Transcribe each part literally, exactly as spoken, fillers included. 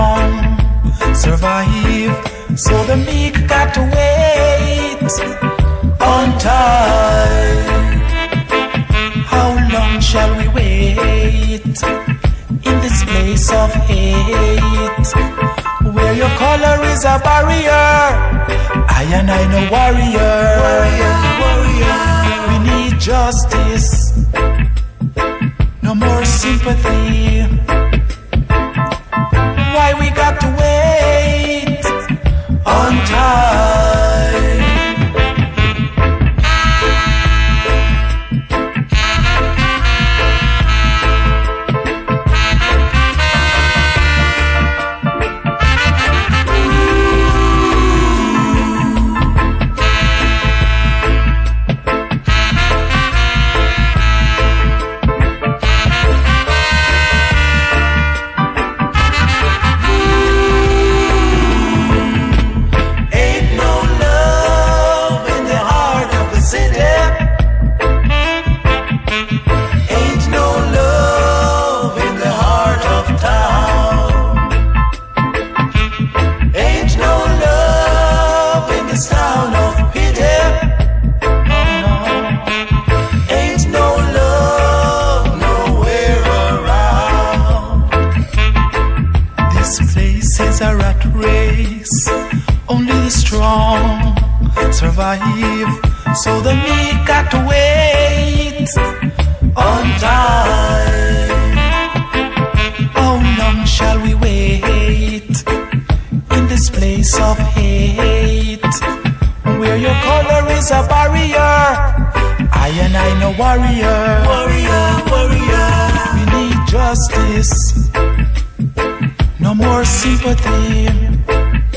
strong survive, so the meek got to wait on time. How long shall we wait in this place of hate, where your color is a barrier? I and I no warrior. Warrior, warrior. We need justice, no more sympathy. Why we got to wait on time? Survive, so the meek got to wait on time. How long shall we wait in this place of hate, where your color is a barrier? I and I no warrior. Warrior, warrior. We need justice, no more sympathy.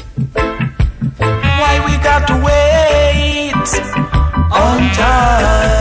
Why we got to wait on time?